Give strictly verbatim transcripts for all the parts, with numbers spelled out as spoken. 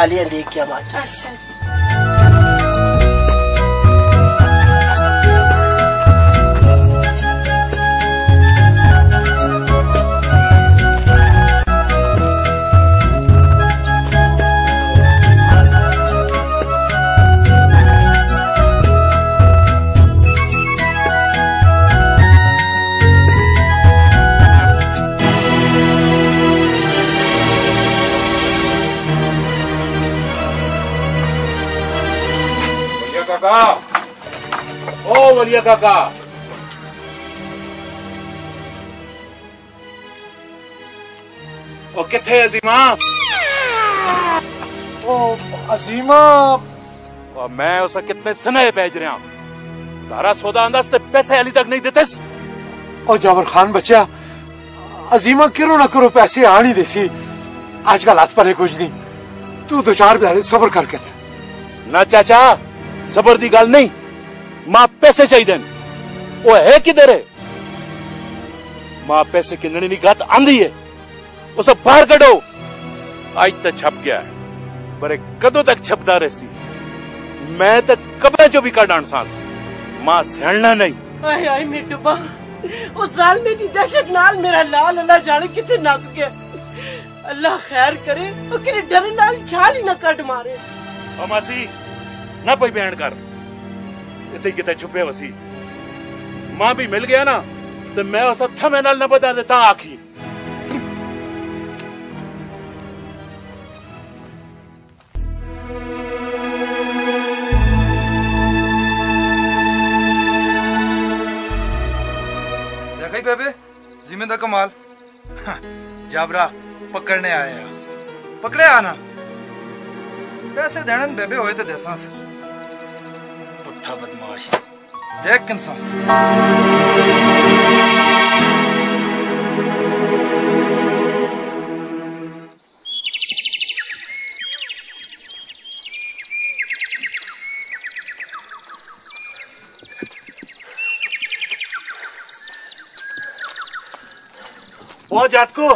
थालियां देख के माचिस। अच्छा जी। काका, ओ वलिया काका, ओ किथे अजीमा? ओ अजीमा, ओ मैं उसे कितने सने भेज रहा धारा सौदा अंदाज ते पैसे अली तक नहीं देते। ओ जाबर खान बच्चा, अजीमा करो ना करो पैसे आनी देसी। आजकल हाथ पर है कुछ नहीं, तू दो चार दिहाड़े सबर करके। ना चाचा, सबर दी गल नहीं, मां पैसे चाहिए। वो है किधर है? मां पैसे किनने की गत आंदी है, उसे बाहर कढो। आज तक छप गया है, पर कदों तक छपदा रही। मैं तो कब्र चो भी कढ़ सांस, मां सहना नहीं। आए आए मिट्टू बा, उस साल में दी दहशत नाल मेरा लाल अल्लाह जाने कितने नस गया। अल्लाह खैर करे, वो किरे डर नाल छाल ही न कट मारे। ओ मासी ना कोई बयान कर, इतने कितने छुपे वसी। मां भी मिल गया ना तो मैं उस थमे नाल न बता देता आखी। देखा बेबे जिम्मे दा कमाल। जाबरा पकड़ने आया, पकड़े आना पैसे देने बेबे होए तो देसास। पुट्ठा बदमाश देख कंसास। वो जात को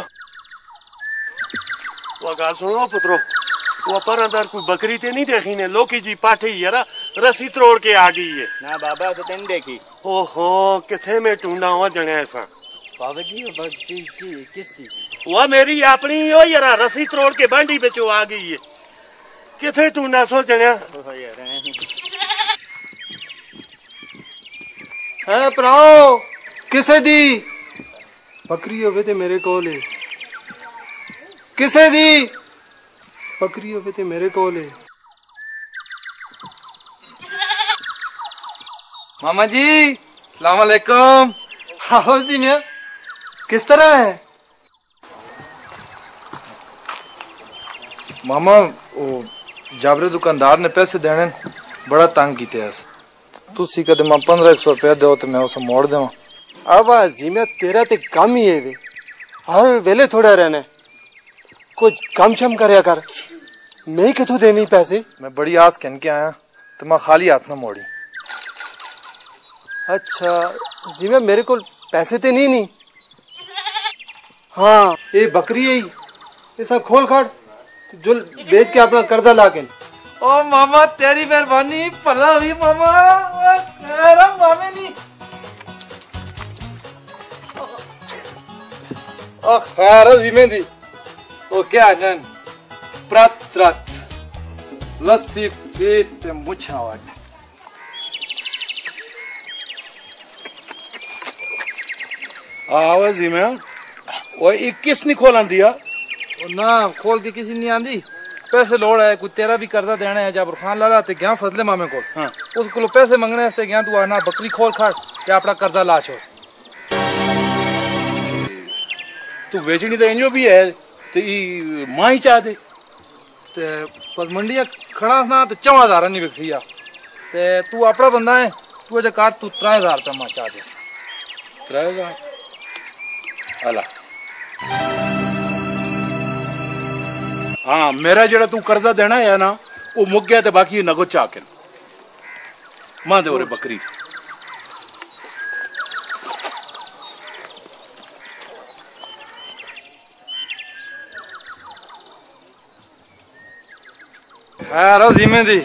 वो गाल सुनो पुत्रो, वो पर अंदर कोई बकरी ते नहीं देखी ने, लोकी जी पाठी यारा रस्सी तोड़ के आ गई है। ना बाबा तो तेन देखी। ओहो किथे में ढूंढा हुआ जने ऐसा। बाबा जी वो बकरी की किस चीज? वो मेरी अपनी हो यारा, रस्सी तोड़ के बांडी बेचो आ गई है। किथे ढूंढा सो जने? है भराओ किसे दी बकरी होवे ते मेरे कोल है। किसे दी बकरी होवे ते मेरे कोल है। मामा जी सलाम अलैकुम। हाउस दी मियां किस तरह है? मामा वो जाबरे दुकानदार ने पैसे देने बड़ा तंग किते। तुसी कदे मैं पंद्रह एक सौ रुपया दो तो मैं उसे मोड़ देवा। अब जिम्मे तेरा ते काम ही है वे, हर वेले थोड़ा रहना, कुछ कम शम करया कर। मैं किथों देनी पैसे? मैं बड़ी आस कहन के आया तो मैं खाली हाथ ना मोड़ी। अच्छा जिम्मे मेरे को पैसे ते नहीं नहीं। हाँ ये बकरी है, ये सब खोल खाड़ जो बेच के अपना कर्जा ला के। ओ मामा तेरी मेहरबानी, भला हुई मामा। मामे नहीं ओ खैर जिम्मे दी ओ क्या जन प्रत श्रत लस्सी पीत मुछावट। आवाज ही में वो इक्कीस नहीं खोला दिया ना, खोल के किसी नहीं आंदी। पैसे लोड़ है, कोई तेरा भी कर्जा देना है। जाबर खान लाला ते गया फजले मामे को। हाँ। उसको पैसे मंगने से गया तू आना बकरी खोल खाड़ क्या अपना कर्जा ला छोड़। तू बेचनी तो इंजो भी है तो मां ही चाह दे ते पर मंडिया खड़ा ना तो चौदह हजार नहीं बिकती आ। ते तू अपना बंदा है, तू अजे कार तू त्रै हजार रुपया मां चाह दे। त्रै हजार अला हाँ मेरा जरा तू कर्जा देना है ना वो मुक गया तो बाकी नगो चाह के मां दे ओरे बकरी। खैर अजीमे दी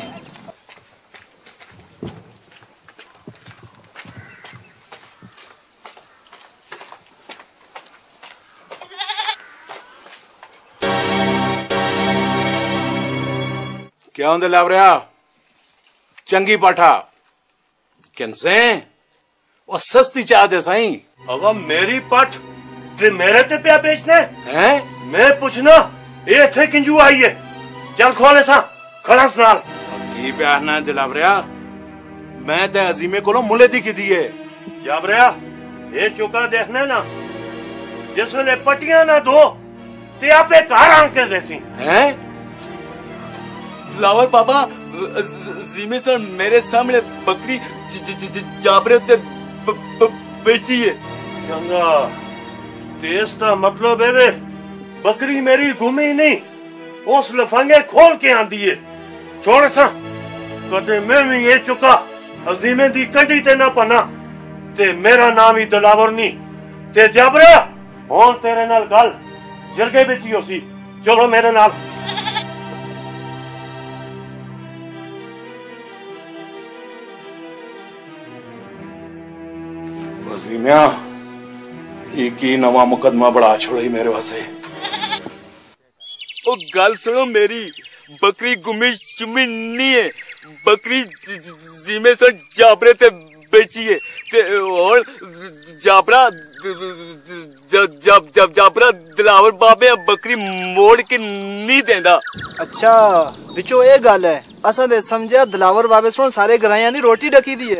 क्या होंदे लावरिया चंगी पाठा किनसे वो सस्ती चाह दे साई अब मेरी पठ ते मेरे ते प्या बेचने हैं मैं पूछना ये थे किंजू आई है चल खोले सा खड़ा सनाल की प्यारना दिलावरिया मैं ते अजीमे को मुले दी की दी है जाबरिया ये चुका देखने ना जिस वेले पटियां ना दो ते आपे कार आन कर देसी हैं फ्लावर बाबा जीमे सर मेरे सामने बकरी जाबरे ते बेची है। चंगा तेज का मतलब है वे बकरी मेरी घूमी नहीं उस लफंगे खोल के आंदी है छोड़ सा कदे मैं भी ये चुका अजीमे दी कंडी ते ना पना ते मेरा नाम ही दिलावर नहीं ते जाबरा हुन तेरे नाल गल जरगे बिच ही होसी चलो मेरे नाल अजीमिया एक ही नवा मुकदमा बड़ा छोड़ी मेरे वास्ते ओ गल सुनो मेरी बकरी गुमी शुमी नहीं है बकरी जीमे सर जाबरे ते बेची है ते और जाबरा जब जब जब जाबरा दिलावर बाबे बकरी मोड़ के नहीं देंदा। अच्छा बिचो ये गल है असा दे समझा दिलावर बाबे सुन सारे ग्राइयां दी रोटी डकी दी है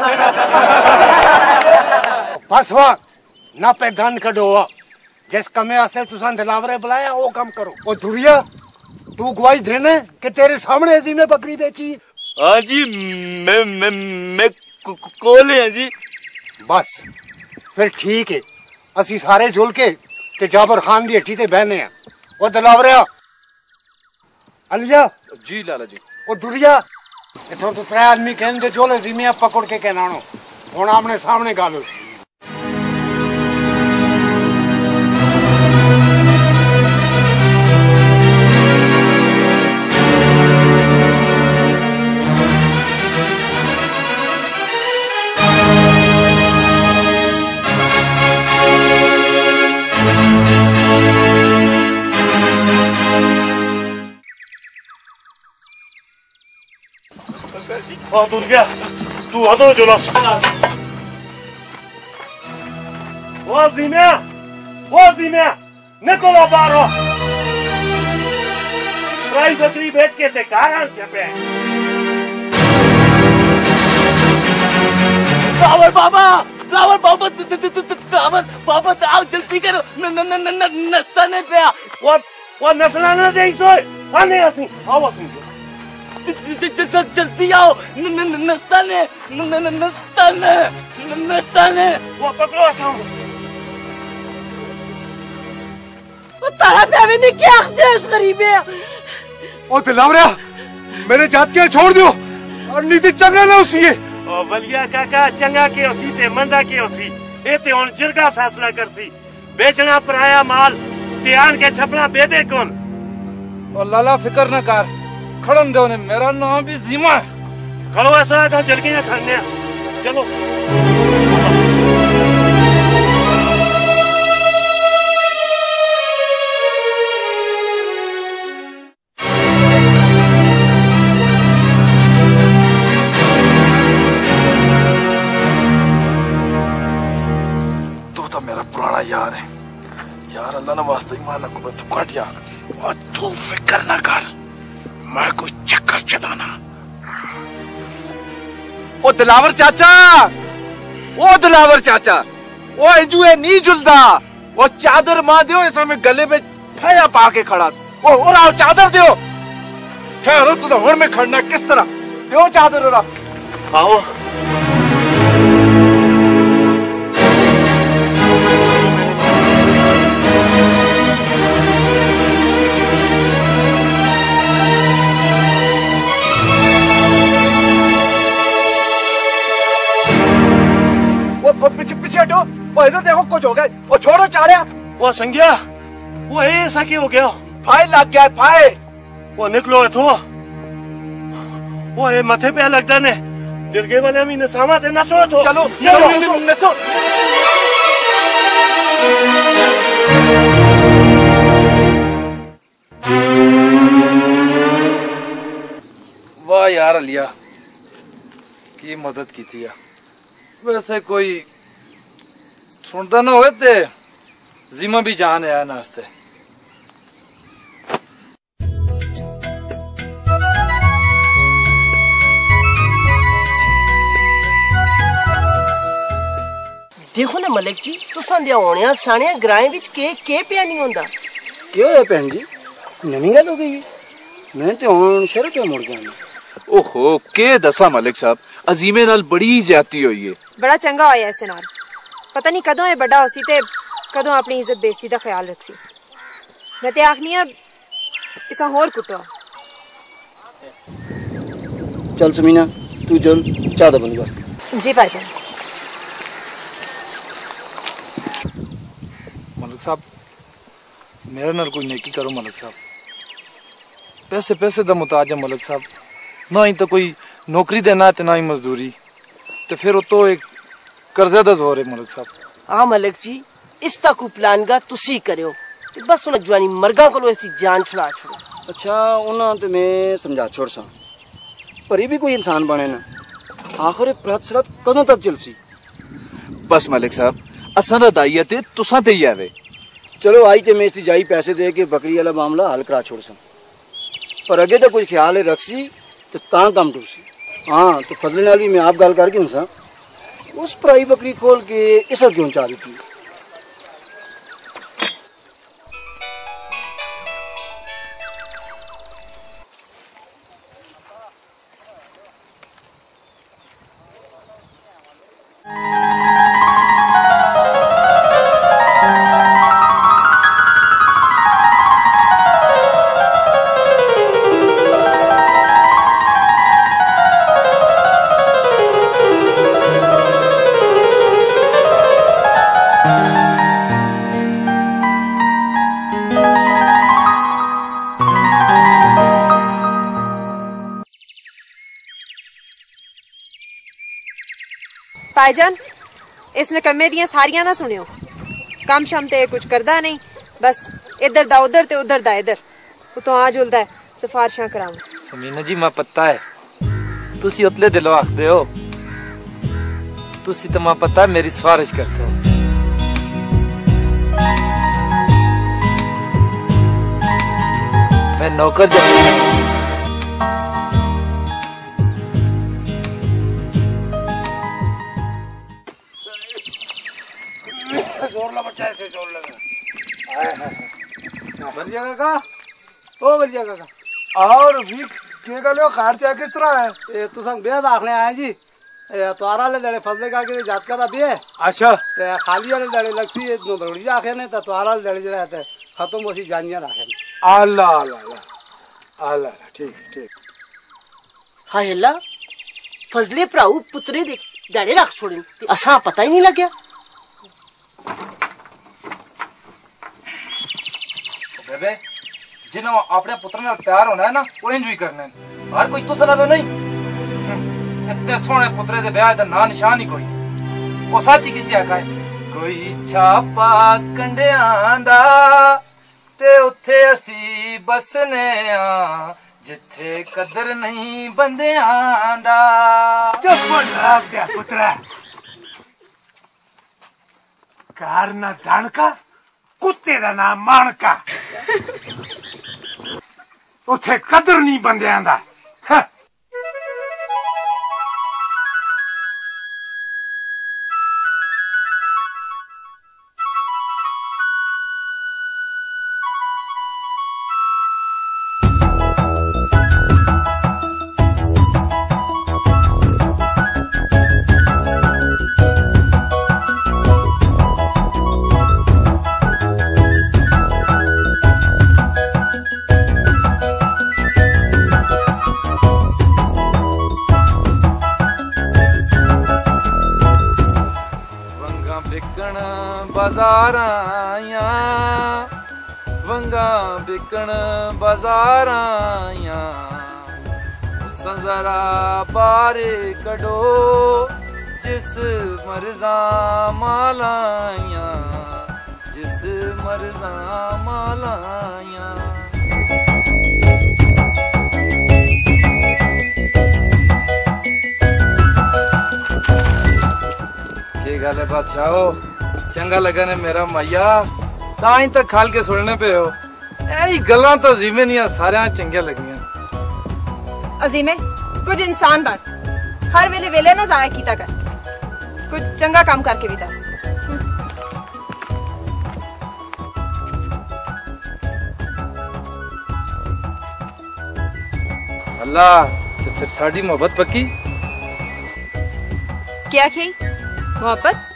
बस वाह ना पे धन कढो जिस कमे वास्ते तुसा दिलावरे बुलाया वो काम करो। ओ दुरिया तू गवाही देने कि तेरे सामने अजीमे बकरी बेची। हाँ जी मैं मैं मैं कोले हैं जी। बस फिर ठीक है असी सारे जुल के ते जाबर खान दी हट्टी ते बहने हैं। ओ दिलावरिया अलिया जी लाला जी ओ दुरिया इथों तो त्रै आदमी कहन दे जोले अजीमिया पकड़ के कहनानो हुन आमने सामने गल होसी। हाँ दूर गया तू हदो जुलस वो जीमिया वो जीमिया निकलो बारो प्राई बकरी बेच के ते कारण छपे फ्लावर बाबा फ्लावर बाबा फ्लावर बाबा आओ जल्दी करो न न न न नस्ता नहीं पे वो वो नस्ला न दे सोए आने असि आओ असि जल्दी आओ नस्ता ने नस्ता ने नस्ता ने वो पकड़ो असा वो तारा पे भी नहीं क्या आखते इस गरीबे ओ दिलावरिया मेरे जात के छोड़ दियो और नीति चंगा ना उसी है। ओ बलिया काका चंगा के उसी ते मंदा के उसी ए ते हुन जिरगा फैसला करसी बेचना पराया माल ध्यान के छपना बेदे कौन। और लाला फिक्र न कर खड़न दो ने मेरा नाम भी जीमा है। खड़ो ऐसा था जलगियां खाने चलो तू तो मेरा पुराना यार है यार अल्लाह ने वास्ते ईमान को तू काट यार और तू फिक्र न कर मैं कोई चक्कर चलाना। ओ दिलावर चाचा ओ दिलावर चाचा ओ इजुए नहीं जुलदा वो चादर मां दियो इस में गले में फया पा के खड़ा ओ और आओ चादर दियो ठहरो तू तो होड़ में खड़ना किस तरह दियो चादर और आओ पीछे पीछे हटो वो इधर देखो कुछ हो गया वो छोड़ो चाड़िया वो संज्ञा वो ऐसा क्यों हो गया फाइल लग गया फाइल वो निकलो इथो वो ये मथे पे लगता ने जिरगे वाले भी नसावा ते नसो तो चलो चलो नसो। वाह यार अलिया की मदद की थी। वैसे कोई सुनता ना होए ते जिमा भी जान आया नास्ते। देखो ना मलिक जी तुसां दे होने साने ग्राएं विच के के पिया नहीं होंदा। क्यों है भैन जी नवी गल हो गई? मैं तो हुण शहर पे मुड़ गया। ओहो के दसा मलिक साहब अजीमे नाल बड़ी ज्यादती हुई है। बड़ा चंगा होया इस नाल। पता नहीं कदों ये बड़ा होसी ते कदों अपनी इज्जत बेइज्जती दा ख्याल रखसी। मैं ते आखनी आ इसा होर कुटो। चल समीना तू चल चाह दा बन गया। जी भाईजान। मलिक साहब मेरे नाल कोई नेकी करो मलिक साहब। पैसे पैसे दा मुताज है मलिक साहब। ना ही तो कोई नौकरी देना ते ना ही मजदूरी तो फिर तो एक कर्जे दा जोर है मलिक साहब। हाँ मलिक जी इस तक प्लान गा तुसी करियो बस उन जवानी मर्गा को ऐसी जान छुड़ा छोड़ो। अच्छा उन्हें तो मैं समझा छोड़ सा पर ये भी कोई इंसान बने ना आखिर प्रत सरत कदों तक चलसी। बस मलिक साहब असा दा दायित्व ते तुसा ते ही आवे। चलो आई ते मैं इसकी जाई पैसे दे के बकरी वाला मामला हल करा छोड़ सा पर अगे तो कुछ ख्याल है रखसी तो ता काम टूसी। हाँ तो फजले नाल भी मैं आप गल करके उनसा उस पराई बकरी खोल के इसा क्यों चाह रही थी। भाईजान इस नकम्मे दियां सारियां ना सुनियो। कम शम ते कुछ करदा नहीं बस इधर दा उधर ते उधर दा इधर उतो आ जुलदा है सिफारिशां कराऊं। समीना जी मैं पता है तुसी उतले दिलो आखदे हो तुसी तो मैं पता है मेरी सिफारिश करते हो। मैं नौकर जब बच्चा ऐसे जोर लगा बलिया काका ओ बलिया काका और भी के गलो खर्चा किस तरह है? ए तू संग बेद आखने आए जी ए तोरा ले लड़े फजले का के जात का बे। अच्छा ते खाली वाले लड़े लगसी नो दौड़ी आखे ने त तोरा लड़े जड़ा ते खत्म होसी जानिया आखे। अल्लाह अल्लाह अल्लाह ठीक ठीक। हाय अल्लाह फजले भराऊ पुत्रे दे दाड़े रख छोड़न ते असा पता ही नहीं लगया। बेबे जिन्हों अपने पुत्र नाल प्यार होना है ना वो इंजॉय करना है हर कोई तो सलाह नहीं। इतने सोने पुत्रे दे ब्याह दा ना निशान ही कोई वो सच ही किसी आखा है कोई छापा कंडियां दा ते उत्थे असी बसने आ जिथे कदर नहीं बंदियां दा। चुप लाग दे पुत्रा कार ना धन का कुत्ते दा नाम मानका उथे कदर नहीं बंदियां दा। बाजारां वंगा बिकन बाजारां जरा बारे कढो जिस मर्जा मालाया जिस मर्जा मालाया। की गल है बादशाह, चंगा लगा ने मेरा माइया ताई तक खाल के सुनने पे हो। यही गल्लां तो अजीमे नहीं सारे चंगिया लगियां। अजीमे कुछ इंसान बन, हर वेले वेले ना जाया कीता कर, कुछ चंगा काम करके भी दस। अल्लाह तो फिर साड़ी मोहब्बत पक्की। क्या खी मोहब्बत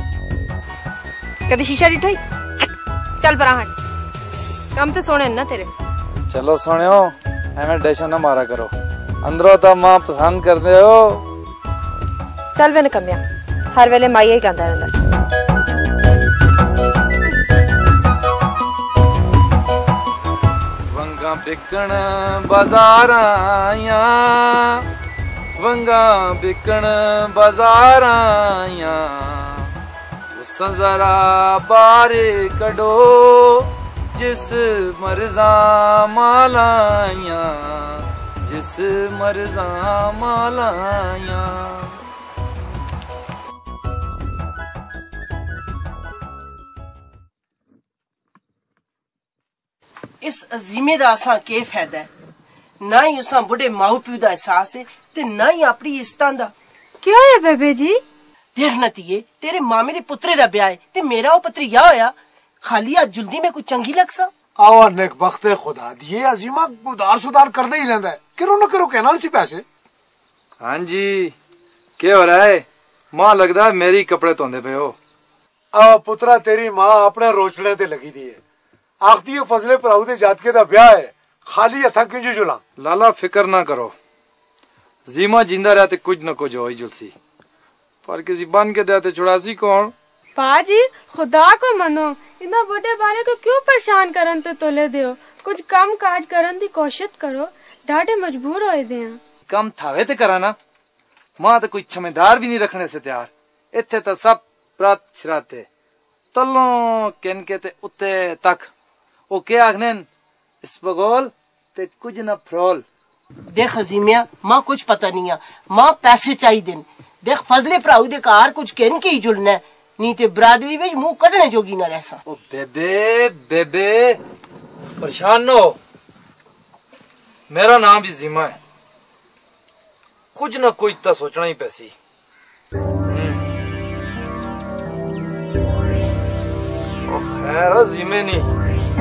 कदी शीशा डिठाई? चल परा हट, काम तो सोने ना तेरे। चलो सोनियो एवं डेशा ना मारा करो, अंदरों तो मां पसंद कर दे हो। चल वे निकम्या, हर वेले माइया ही कहता रहता। वंगा बिकन बाजार आया, वंगा बिकन बाजार आया, जरा बारे कढो जिस मर्जा मालाया जिस मर्जा मालाया। इस अजीमे दा असां के फायदा है? ना ही असां बुढ़े माऊ प्यू दा एहसास है ते ना ही अपनी इज्जतां दा। क्यों है बेबे जी? देख नतीए तेरे मामे दे पुत्रे दा ब्याह है ते मेरा ओ भतरीजा होया, खाली आज जुल्दी में कुछ चंगी लग सा। आओ नेक बख्त खुदा दिए अजीमा उधार सुधार करदा ही रहंदा है, करो ना करो कहना सी पैसे। हाँ जी क्या हो रहा है? मां लगदा है मेरी कपड़े धोंदे पे हो। आ पुत्रा तेरी मां अपने रोचने ते लगी दी है, आखदी है फजले भराऊ दे जातके दा ब्याह है, खाली हथा क्यों जुला। लाला फिक्र ना करो, जीमा जिंदा रहते कुछ न कुछ हो ही जुलसी, पर किसी बन के देते छुड़ासी कौन। पाजी खुदा को मनो, इतना बड़े बारे को क्यों परेशान करन तो तोले दियो, कुछ कम काज करन दी कोशिश करो, डाटे मजबूर होए दे। कम थावे ते कराना, मां तो कोई छमेदार भी नहीं रखने से तैयार। इत्थे तो सब रात छराते तलों किनके ते उत्ते तक ओ के आखने इस बगोल ते कुछ न फ्रोल। देख अजीमिया मां कुछ पता नहीं है, मां पैसे चाहिए। देख फजले भराऊ दे कार कुछ कहन के ही जुड़ना है, नहीं ते बरादरी में मुंह कढ़ने जोगी ना रहसा। ओ बेबे बेबे परेशान न हो, मेरा नाम भी जीमा है, कुछ न कुछ तो सोचना ही पैसी। ओ खैर जीमे नहीं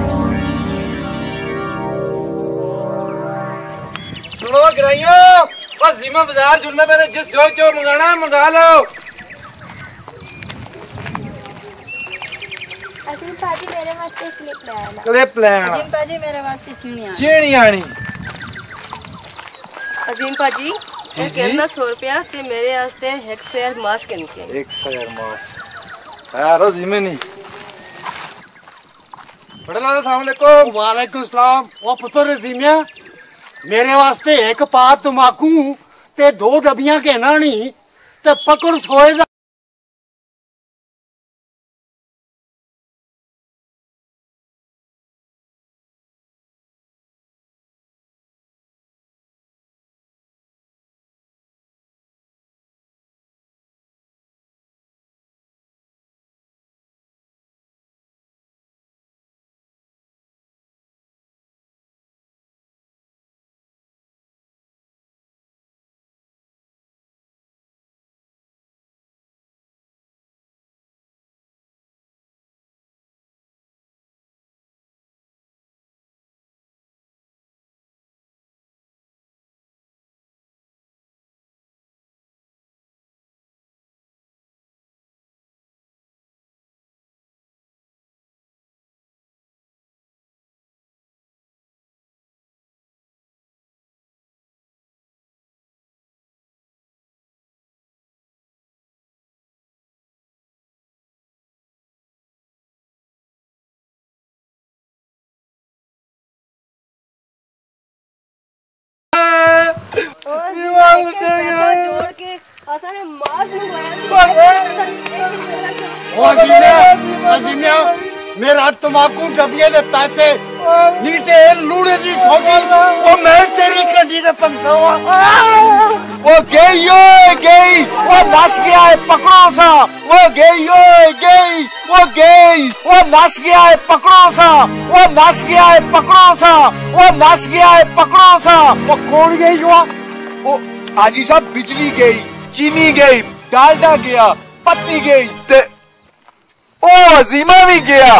सुनो गिराइयो, बस जीमा बाजार जुड़ने मैंने जिस जो जो मंगाना है मंगा लो। अजीम पाजी मेरे वास्ते क्लिप ले आना। क्लिप ले आना। अजीम पाजी मेरे वास्ते चीनी आनी। चीनी आनी। अजीम पाजी कहना सौ रुपया से मेरे वास्ते एक शेयर मांस के निकले। एक शेयर मांस यार जीमे नहीं। बड़े लाला अस्सलाम वालेकुम। वालेकुम सलाम। वो पुत्र जीमिया मेरे वास्ते एक पात तमाकू ते दो डबियां कहना नहीं ते पकड़ सोए दा असाने मार लूया मेरा तमाकू डबिए दे पैसे नीते लूड़े दी सोची वो मैं तेरी कंडी दे पंखा वो गई ओए गई वो नस गया है पकड़ो सा वो गई ओए गई वो गई वो नस गया है पकड़ो सा वो नस गया है पकड़ो सा वो नस गया है पकड़ो सा वो कौन गई वो वो आजी साहब बिजली गई चीनी गई डालडा गया पत्नी गई ते ओ अजीमा भी गया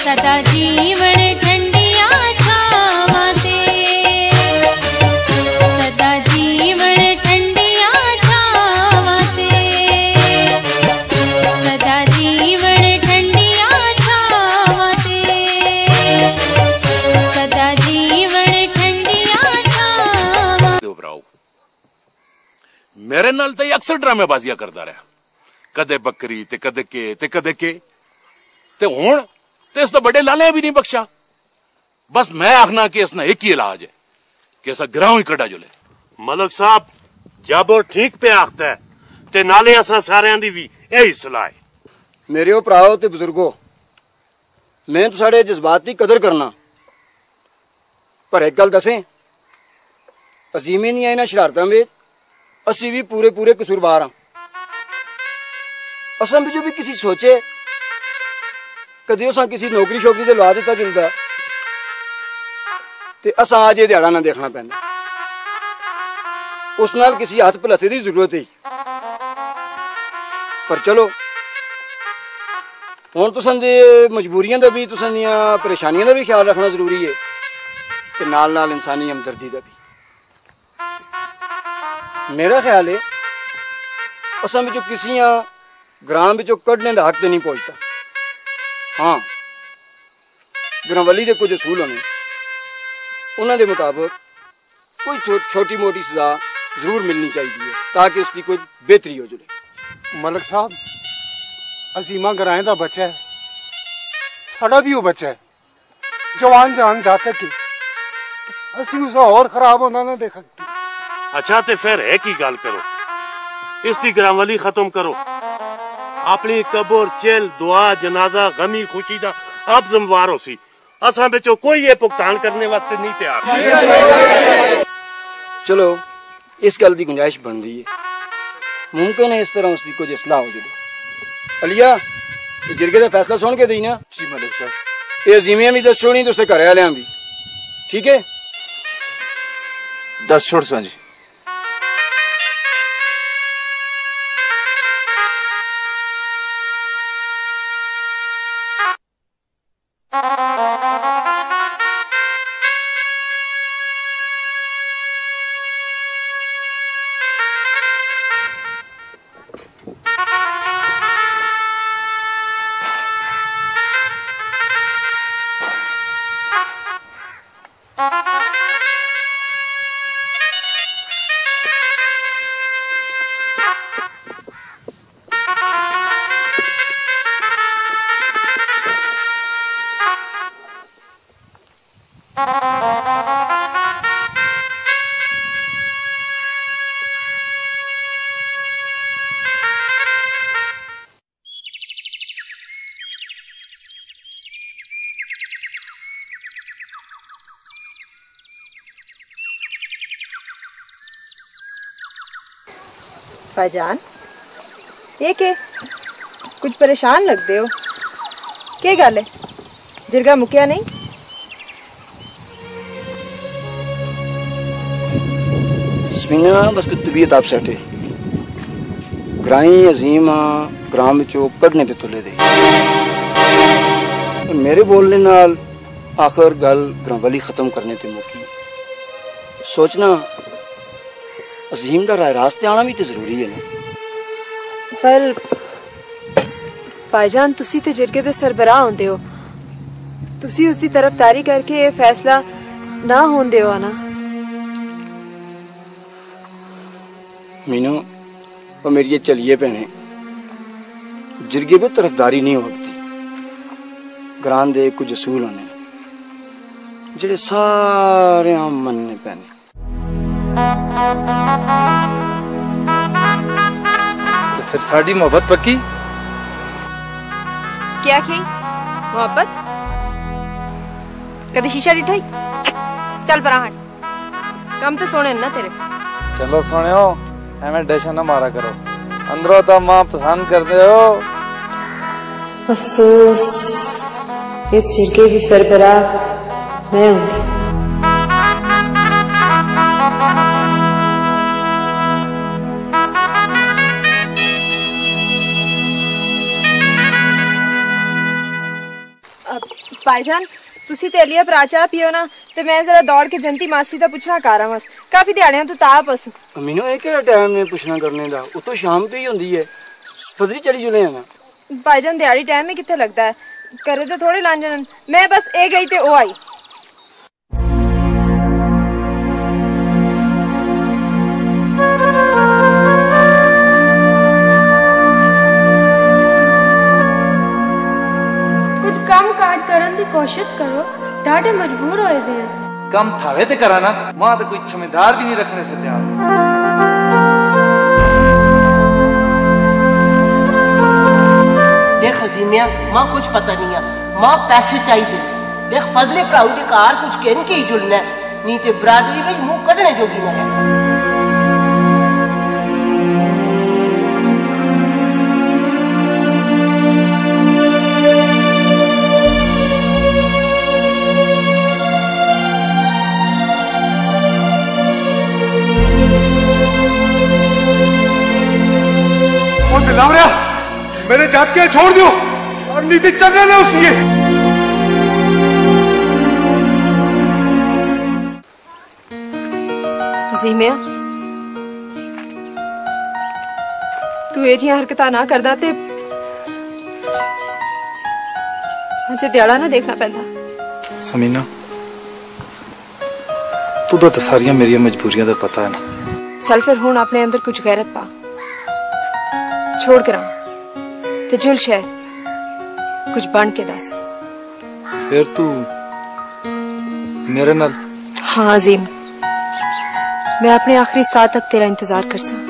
सदा जीवन ठंडिया छावां ते, सदा जीवन ठंडिया छावां ते, सदा जीवन ठंडिया छावां ते, सदा जीवन ठंडिया छावां। मेरे नाल तो अक्सर ड्रामेबाजियां करता रहा, कदे बकरी ते कदे के ते कदे के ते हुण ते इस तो बड़े लाले भी नहीं बख्शा। बस मैं आखना कि इसना एक ही इलाज है कि ऐसा ग्रां ही कड़ा जुले। मलक साहब जब और ठीक पे आखता है ते नाले असा सारे दी भी यही सलाह है। मेरे ओ भराओ ते बुजुर्गो, मैं तो साढ़े जज्बात की कदर करना, पर एक गल दसें, अजीमें नहीं इन्हां शरारतां में असी भी पूरे पूरे कसूरवार हाँ। असल में जो भी किसी सोचे कदे असा किसी नौकरी शोकरी से लवा दिता चलता ते असा आज ये दिहाड़ा ना देखना पैंदा, उस नाल किसी हाथ भलथे की जरूरत है। पर चलो हुण तुसां दे मजबूरियां दा भी, तुसां दियां परेशानियां दा भी ख्याल रखना जरूरी है ते नाल नाल इंसानी हमदर्दी दा भी। मेरा ख्याल है असां विचों किसियां ग्रां विचों कढ़ने का हक तो नहीं पहुंचता। हाँ, ग्रांवली के कुछ असूल होने, उन्होंने मुताबिक कोई छो, छोटी मोटी सजा जरूर मिलनी चाहिए है ताकि उसकी कोई बेहतरी हो जाए। मलक साहब, अजीमा ग्रां का बच्चा है, साड़ा भी वो बच्चा है, जवान जान जाता कि असी उसे और खराब होना ना देख सकते। अच्छा ते फिर है की गल करो, इसकी ग्रांवली खत्म करो, अपनी कब्र चेल दुआ जनाजा गमी खुशी दा आप जिम्मेवार हो सी। असा बिचो कोई ये भुगतान करने वास्ते नहीं तैयार। चलो इस गल की गुंजाइश बनती है, मुमकिन है इस तरह उसकी कुछ इसलाह हो जाए। अलिया जिरगे का फैसला सुन के दी ना। जी मलिक साहब। ये जिमियां भी दस छोड़ी तो उसके घर वाले भी, ठीक है? दस छोड़ सो जी। भाईजान, ये के कुछ परेशान लगते हो, क्या गल है? जिरगा मुकिया नहीं? यस्मीना बस की तबीयत आप सेट है, ग्राई अजीम ग्राम विचों कढ़ने ते तुले दे। मेरे बोलने नाल आखिर गल ग्रांवली खत्म करने ते मुकी। सोचना अजीम का राय रास्ते आना भी तो जरूरी है ना। पर भाईजान, तुसी ते जिरगे दे सरबराह होंदे हो, तुसी उसकी तरफदारी करके ये फैसला ना होंदे हो ना। मीनू वो मेरी चलिए भैने, जिरगे भी तरफदारी नहीं होती। ग्रां दे कुछ असूल होने जेड़े सारे मनने पैने। तो फिर साड़ी मोहब्बत पक्की? क्या की मोहब्बत? कभी शीशा डिठाई? चल परा हट, कम तो सोने ना तेरे। चलो सोने हो, हमें डैशन न मारा करो, अंदरों तो माँ पसंद करते हो। अफसोस इस जिरगे की सरबराह मैं हूँ। भाईजान तुसी ते अलिया भरा चाह पियो ना ते मैं जरा दौड़ के जंती मासी दा पुछना कर आवां काफी दिहाड़ियां तो ताप अस अमीनो ये केड़ा टाइम है पुछना करने दा ओ तो शाम पे ही होंदी है फजरी चली जुले ना भाईजान दिहाड़ी टाइम में किथे लगता है करे तो थोड़े लांजन मैं बस ए गई ते ओ आई कुछ कम काज करन दी कोशिश करो डाटे मजबूर होए दे कम थावे ते कराना मां तो कोई छमेदार भी नहीं रखने से तैयार देख हजीमिया मां कुछ पता नहीं है मां पैसे चाहिए देख फजले भराऊ के कार कुछ कहन के ही जुड़ना है नहीं तो बरादरी में मुंह कढ़ने जोगी ना रह सकती दिलावरिया मेरे जात के छोड़ दो और नीति चलने ना उसी हजीमिया तू ये जी हरकत ना करदा ते मुझे दिहाड़ा ना देखना पैंदा समीना तू तो सारियां मेरी मजबूरियां दा पता है ना चल फिर हुण अपने अंदर कुछ गैरत पा छोड़ कर ते जुल शहर कुछ बन के दस फिर तू मेरे नाल हाँ अजीम मैं अपने आखिरी साथ तक तेरा इंतजार कर सा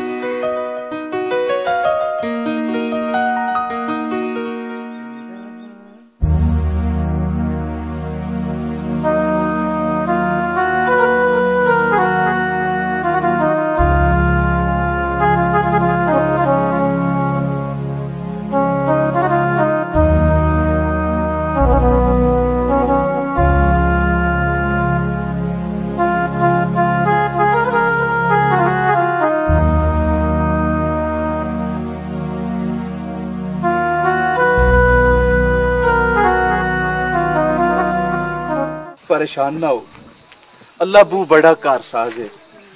परेशान ना हो अल्लाह बू बड़ा कारसाज है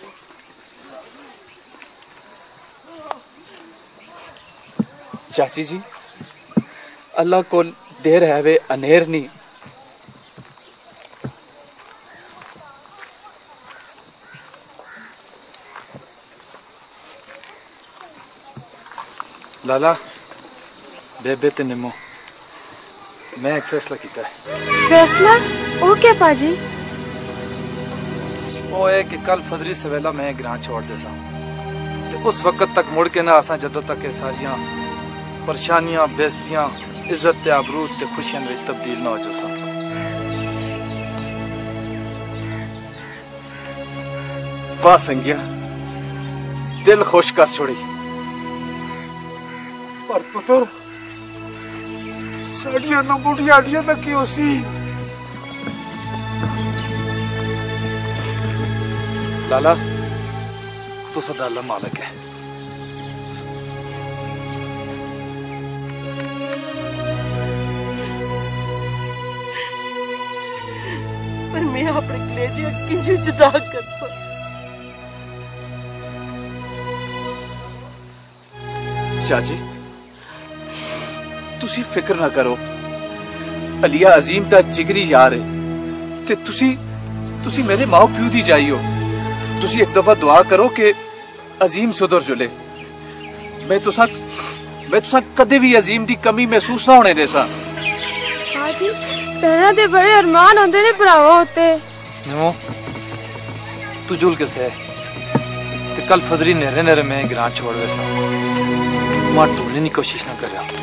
चाची जी अल्लाह को देर है वे अनेर नहीं लाला बेबे ते निमो मैं एक फैसला किया है फैसला ओ क्या पाजी वो है कि कल फजरी सवेला मैं ग्रां छोड़ दे सा ते उस वक्त तक मुड़ के ना आसा जदों तक ये सारियां परेशानियां बेइज्जतियां इज्जत ते आबरू ते खुशियां में तब्दील ना हो जो सा वाह संगिया दिल खुश कर छोड़ी पर पुत्र साड़ियां ना बुढ़िया आड़ियां तक की उसी लाला तू सदा अल्लाह मालिक है पर मैं अपने कलेजे किंजू जुदा कर सकता चाची तुसी फिक्र ना करो अलिया अजीम दा जिगरी यार है ते तुसी तुसी मेरे माओ प्यू दी जाइयो तुसी एक दफा दुआ करो कि अजीम सुधर जुले मैं तुसा मैं तुसा कदे भी अजीम दी कमी महसूस ना होने देसा हाजी पहला दे बड़े अरमान होंदे ने भरावा होते निमो तू जुल के से ते कल फजरी नेरे नेरे में ग्रां छोड़ वैसा मां ढूंढने की कोशिश ना कर रहा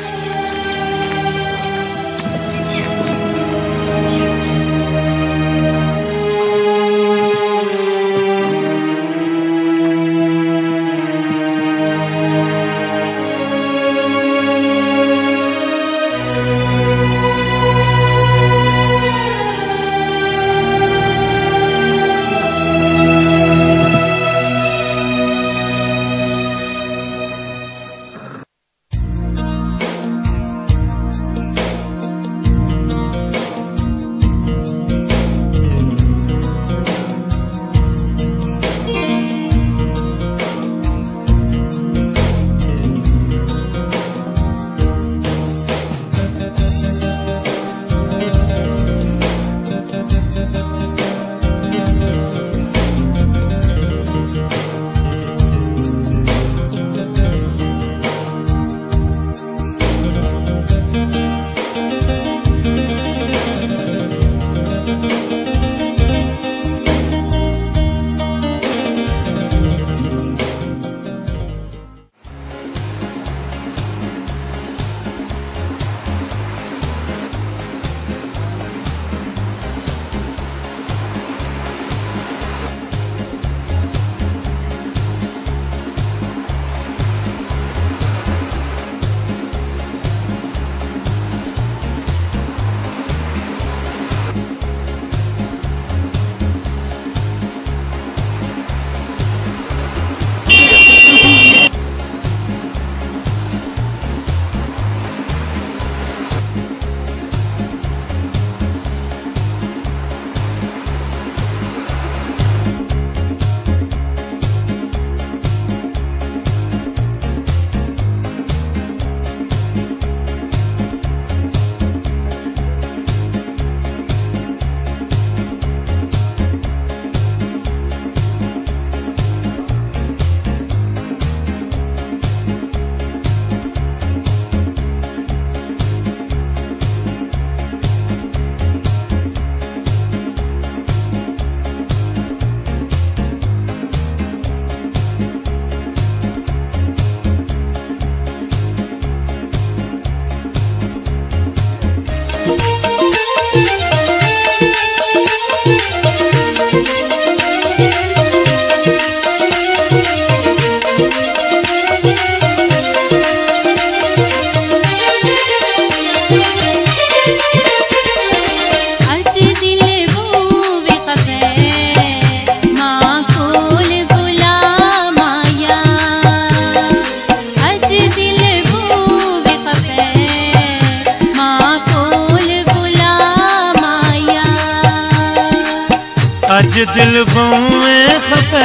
अज दिल बउए खपे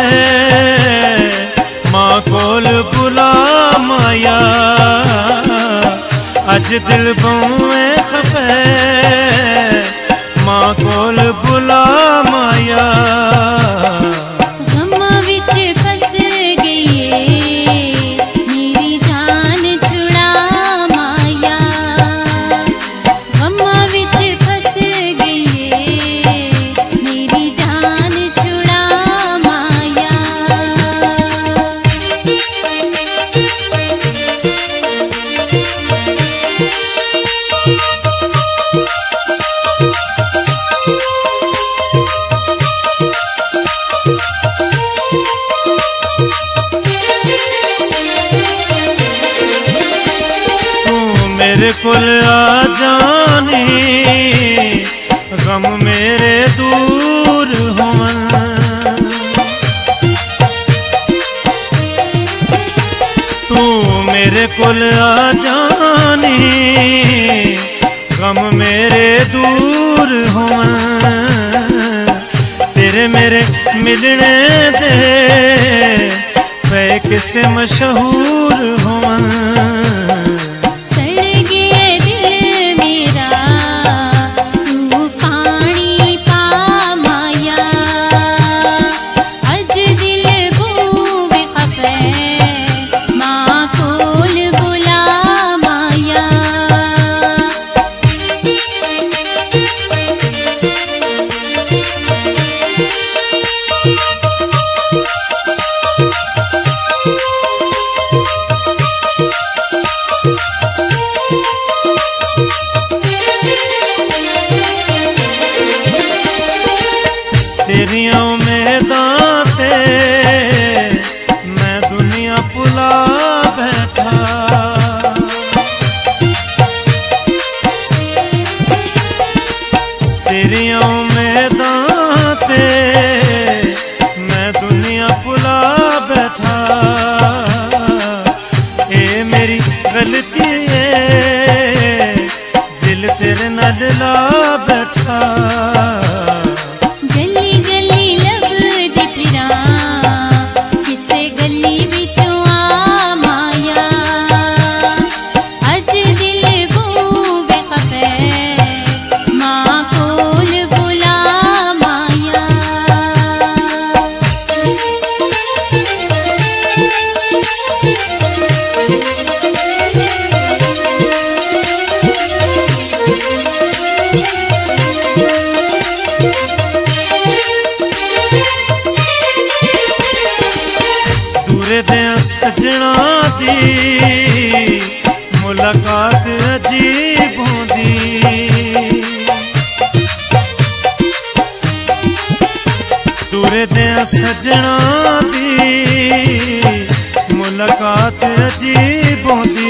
मां कोल बुला माया अज दिल बउए खपे मां कोल बुला माया मेरे कुल आ जाने गम मेरे दूर होवन तू मेरे कुल आ जाने गम मेरे दूर होवन तेरे मेरे मिलने दे पे किसे मशहूर होवन तेरी उम्मीदां ते मैं दुनिया भुला बैठा तेरी उम्मीदां ते मैं दुनिया भुला बैठा ए मेरी गलती है दिल तेरे नाल ला बैठा सजना दी मुलाकात अजीब होंदी दूरे दे सजना दी मुलाकात अजीब होंदी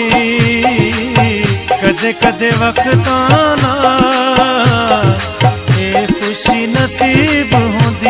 कदे कदे वक्तां नाल ए खुशी नसीब होंदी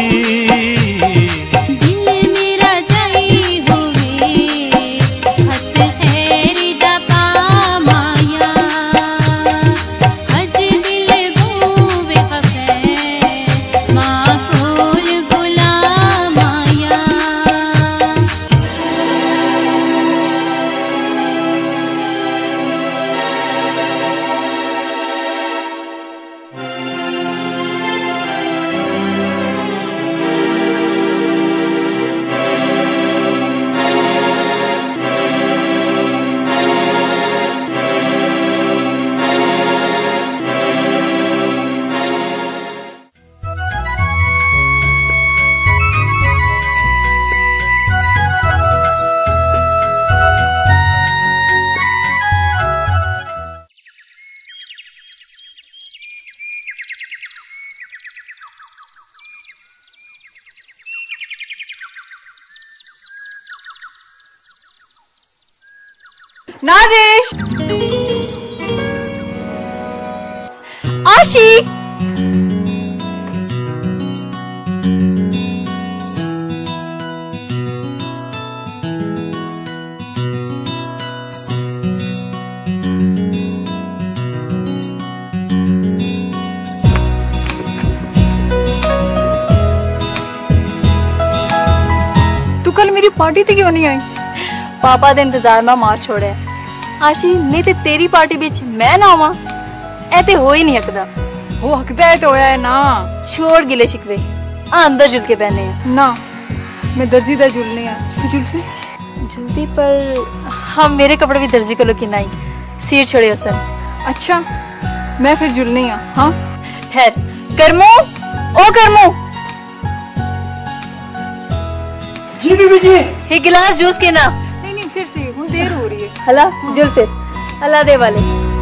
नादिश आशी पार्टी ते क्यों नहीं आई? पापा दे इंतजार में मार छोड़े आशी नहीं ते तेरी पार्टी बिच मैं ना आवा ऐ ते हो ही नहीं हकदा। वो हकदा है तो होया है ना। छोड़ गिले शिकवे आ अंदर जुल के बहने हैं। ना मैं दर्जी दा जुलने है तू जुल से जल्दी पर हाँ मेरे कपड़े भी दर्जी को लोकी नहीं सिर छोड़े हसन। अच्छा मैं फिर जुलनी है। हाँ ठहर करमू ओ करमू जी बीबी जी एक गिलास जूस के ना। नहीं नहीं फिर से हूँ देर हो रही है। हला जुल फिर अल्लाह दे वाले।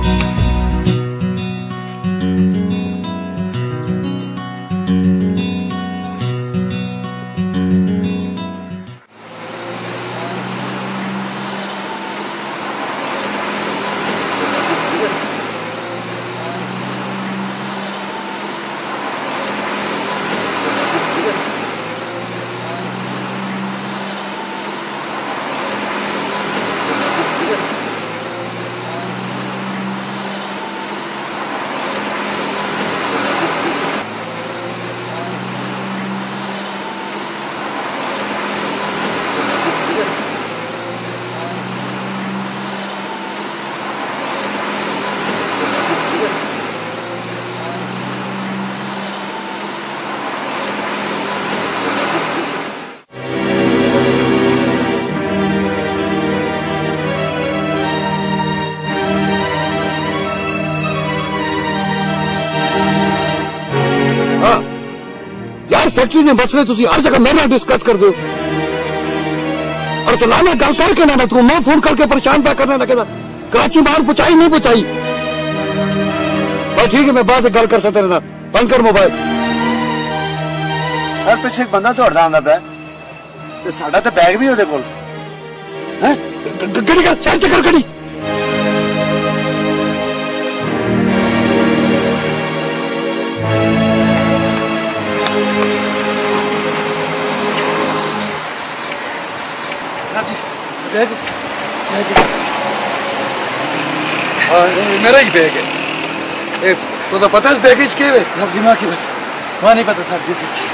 फैक्ट्री ने बचने तुसी हर जगह मेरे डिस्कस कर दो और सलाना गल करके ना तू मैं फोन करके परेशान पा करने लगे कराची बाहर पहुंचाई नहीं पहुंचाई। और ठीक है मैं बाद गल कर सकते ना बंद कर मोबाइल। सर पिछे एक बंदा दौड़दा आंदा पिया ते साडा ते बैग भी ओदे कोल है। गड़ी कर साइड ते कर गड़ी। बैग मेरा ही बैग है। ए, तो, तो पता है इस बैग के है? सब्जी माँ की बस वहाँ नहीं पता सब्जी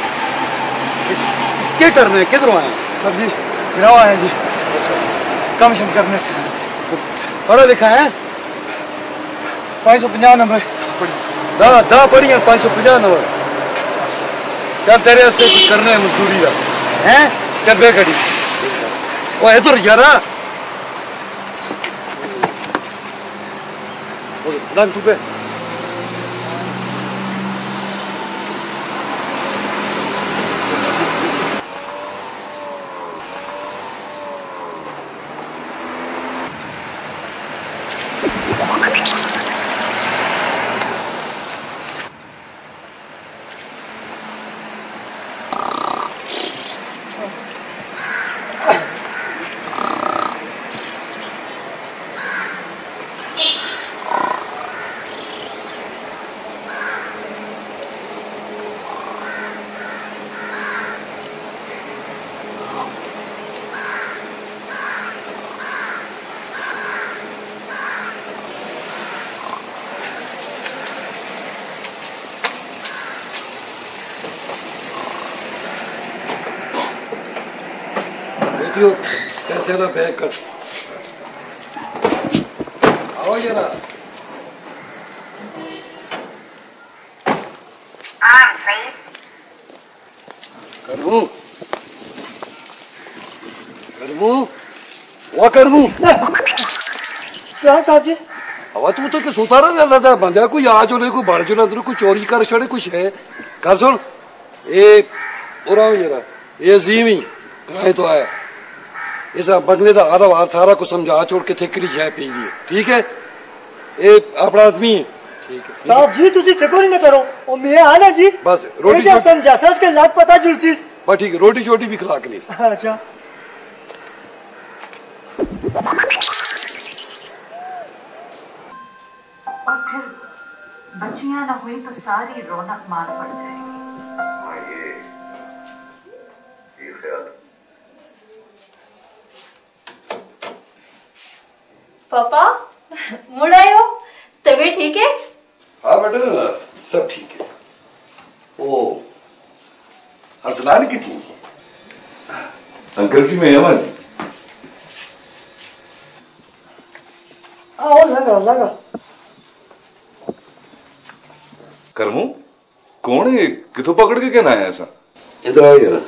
क्या करना है किधरों आए? सब्जी गिराव आया जी कम शम करने से पढ़ा लिखा है पाँच सौ पंजाह नंबर दा दा पढ़ी है पाँच सौ पंजाह नंबर। चल तेरे वास्ते कुछ करना है मजदूरी का है। चल बैग खड़ी वो इधर यारा रंग तू पे कैसे ना बैग कर आओ जरा करमू करमू वो करमू साहब जी हवा तू तो कि सुतारा रहता था बंदा कोई आ चले कोई बढ़ चले अंदर कोई चोरी कर छड़े कुछ है कर सुन ये उरा जरा ये जीवी किराए तो आया इस बंगले का आधा हाथ सारा कुछ समझा छोड़ के थेकड़ी चाय पी दी ठीक है ये अपना आदमी है ठीक है साहब जी तुसी फिक्र ही ना करो और मैं आना जी बस रोटी क्या समझा सस के लात पता जुलसीस बस ठीक है रोटी छोटी भी खिला के लिए अच्छा और फिर बच्चियां ना हुई तो सारी रौनक मार पड़ जाएगी। पापा मुड़ आए हो तबीयत ठीक है? हाँ बेटा सब ठीक है। वो अरसलान की थी अंकल जी मैं अमर जी आओ लगा लगा करमू कौन है किथों पकड़ के कहना है ऐसा इधर आओ यार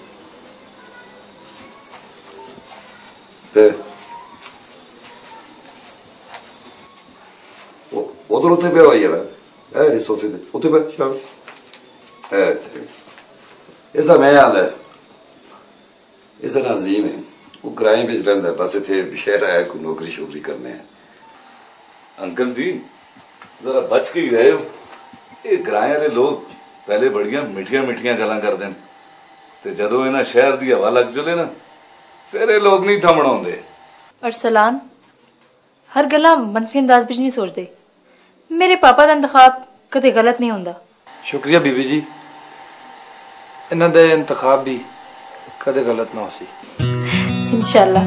उधर उते पे आओ यार ए सोफे पे उते पे चलो ए ऐसा मैं याद है ऐसा नाज़ीम है वो किराए पे रहता है बस इतने शहर आया कोई नौकरी शोकरी करने है अंकल जी जरा बच के ही रहे हो ये किराए वाले लोग पहले बड़िया मिठिया मिठिया गल्लां करदे ने ते जदों इन्हां शहर दी हवा लग चले ना फिर ये लोग नहीं थमण आउंदे अरसलान हर गल्ला मनफी अंदाज बिच नहीं सोचते मेरे पापा का इंतखाब कदे गलत नहीं होंदा शुक्रिया बीबी जी इन्हां दे इंतखाब भी कदे गलत ना हो सी इंशाल्लाह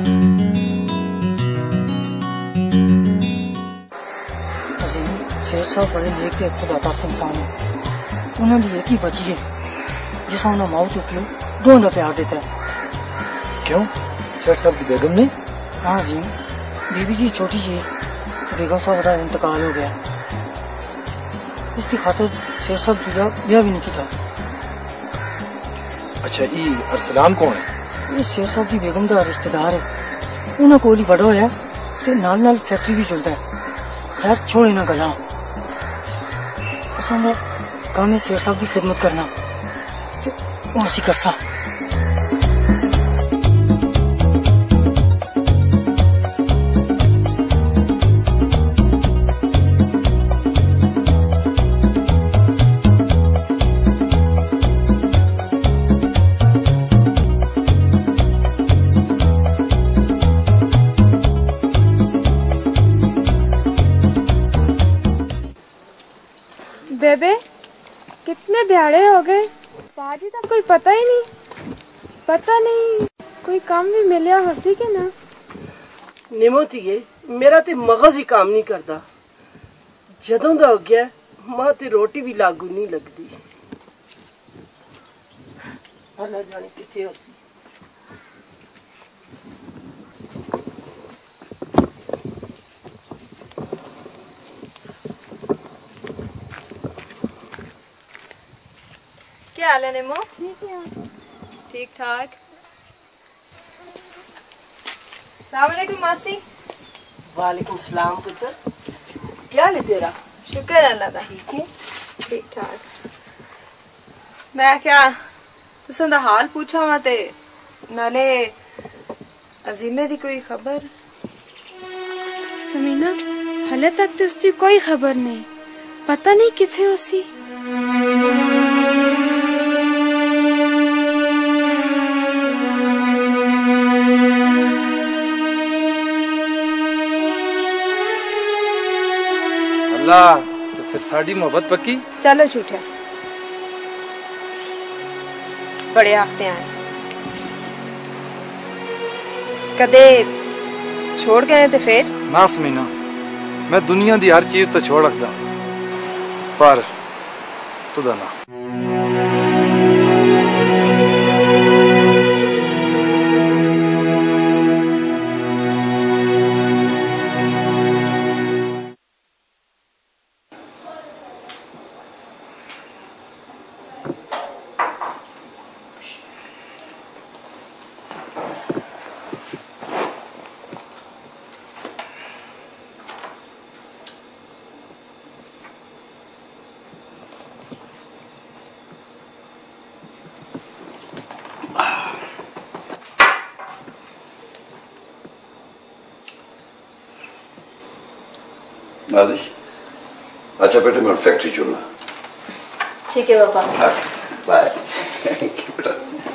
शेर साहब बड़े नेक थे खुदा पाक इंसान है उन्होंने एक ही बची है जिसका उन्हें माओ चुक लो दो ना प्यार देता है क्यों शेर साहब की बेगम ने हाँ जी बीबी जी छोटी जी बेगम साहब का इंतकाल हो गया इसकी खातिर शेर साहब की ब्याह भी नहीं किया अच्छा ये अरसलान कौन है ये शेर साहब की बेगम का रिश्तेदार है उन्हें कोई बड़ा होया ते नाल नाल फैक्ट्री भी चलता है खैर छोड़े ना गला असा काम है शेर साहब की खिदमत करना वो असी करसा बेबे कितने दिहाड़े हो गए बाजी तक कोई पता ही नहीं पता नहीं कोई काम भी मिलिया हसी के ना निमोती है मेरा ते मगज ही काम नहीं करता जदों दा हो गया मां ते रोटी भी लागू नहीं लगती अल्लाह जाने किथे होसी क्या हाल है निमो? ठीक है ठीक ठाक। सलामुअलैकुम मासी। वालेकुम सलाम पुत्र क्या हाल है तेरा? शुक्र है अल्लाह दा ठीक है ठीक ठाक। मैं क्या तुसें दा हाल पूछा वा ते नाले अजीमे दी कोई खबर? समीना हले तक तो उसकी कोई खबर नहीं पता नहीं किथे उसी अल्लाह तो फिर साड़ी मोहब्बत पक्की। चलो झूठा बड़े आखते हैं कदे छोड़ गए थे फिर ना समीना मैं दुनिया दी हर चीज तो छोड़ रखदा पर तुदा ना। नाज़ी अच्छा बेटे मैं फैक्ट्री चलना। ठीक है पापा बाय। बेटा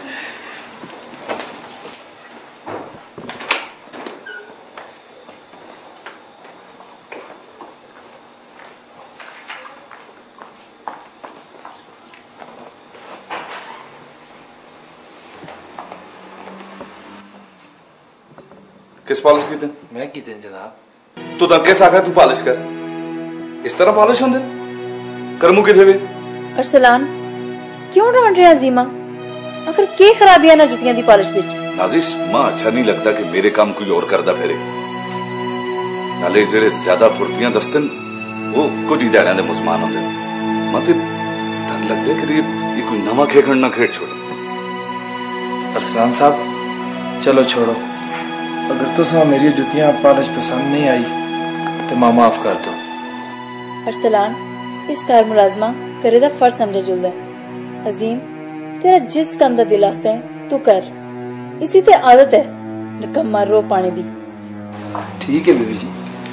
किस पॉलिश की थे? मैं की थे जनाब। तू तो कैसा आखा तू पॉलिश कर इस तरह पॉलिश होंगे करमू किथे वे? अरसलान क्यों ढूंढ रहे अजीमा आखिर के खराबियां ना जुतियां दी पालिश विच। नाजिश मां अच्छा नहीं लगता कि मेरे काम कोई और करदा फिरे। नाले जेड़े ज्यादा फुर्तियां दस्तन वो कुछ ही ध्याड़ियां दे मुसलमान होंदे। मां ते डर लगदा कि ये कोई नवा खेखण ना खेड़ छोड़े। अरसलान साहब चलो छोड़ो, अगर तुसा मेरी जुतियां पालिश पसंद नहीं आई तो मां माफ कर दो। अरसलान इस कार मुलाजमा करे दा फर्ज समझे जुलदा है। अजीम तेरा जिस काम दा दिल आखता है तू कर, इसी ते आदत है निकम्मा रो पाने दी। ठीक है बीबी जी।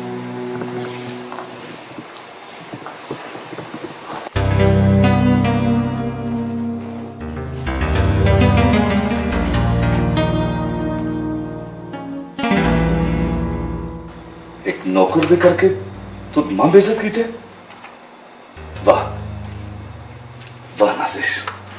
एक नौकर दे करके तू मां बेइज्जत की थे। वाह वाह नाजिश।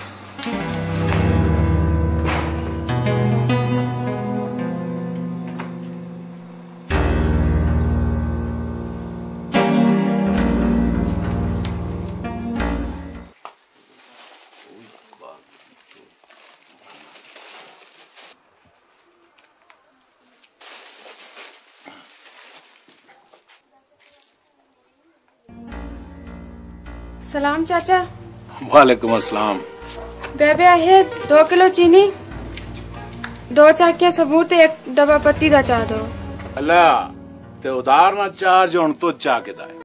सलाम चाचा। वालेकुम अस्सलाम। बेबे आहे दो किलो चीनी, दो चाकिया सबूर ते एक डब्बा पत्ती दा चाह दो। अल्लाह ते उधार ना चार जो हुण तो चाह के दा